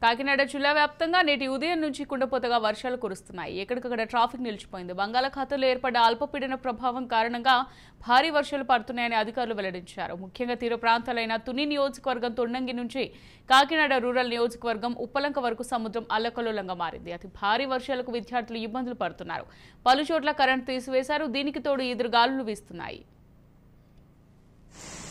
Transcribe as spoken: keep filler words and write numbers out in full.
కాకినాడ జిల్లా వ్యాప్తంగా నేటి ఉదయం నుంచి కుండపోతగా వర్షాలు కురుస్తున్నాయి. ఎక్కడికక్కడ ట్రాఫిక్ నిలిచిపోయింది. బంగాళాఖాతంలో ఏర్పడ్డ అల్పపీడన ప్రభావం కారణంగా భారీ వర్షాలు పడుతున్నాయని అధికారులు వెల్లడించారు. ముఖ్యంగా తీర ప్రాంతాలైన తుని నియోజకవర్గం తొండంగి నుంచి కాకినాడ రూరల్ నియోజకవర్గం ఉప్పలంక వరకు సముద్రం అల్లకల్లోలంగా మారింది. అతి భారీ వర్షాలకు విద్యార్థులు ఇబ్బందులు పడుతున్నారు. పలు చోట్ల కరెంటు తీసివేశారు. దీనికి తోడు ఎదురు గాలులు వీస్తున్నాయి.